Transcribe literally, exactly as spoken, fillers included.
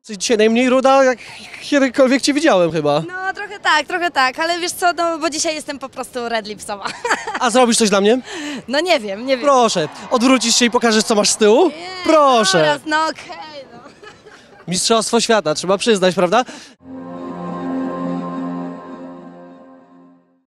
Jesteś dzisiaj najmniej ruda, jak kiedykolwiek cię widziałem chyba. No trochę tak, trochę tak, ale wiesz co, no bo dzisiaj jestem po prostu red lipsowa. A zrobisz coś dla mnie? No nie wiem, nie wiem. Proszę, odwrócisz się i pokażesz, co masz z tyłu? Proszę. Zaraz, no okej, no. Mistrzostwo świata, trzeba przyznać, prawda?